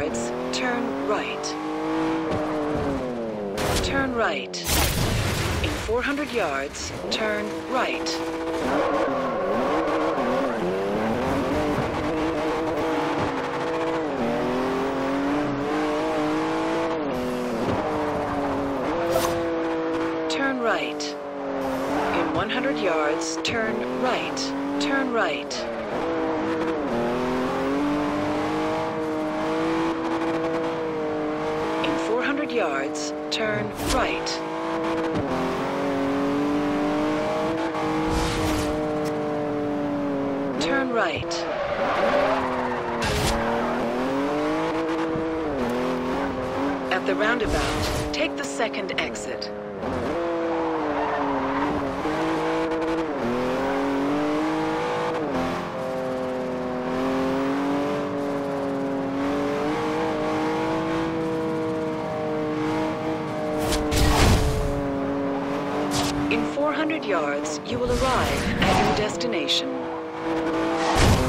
yards, turn right. Turn right. In 400 yards, turn right. Turn right. In 100 yards, turn right. Turn right. In 400 yards, turn right. Turn right. At the roundabout, take the second exit. In 400 yards, you will arrive at your destination.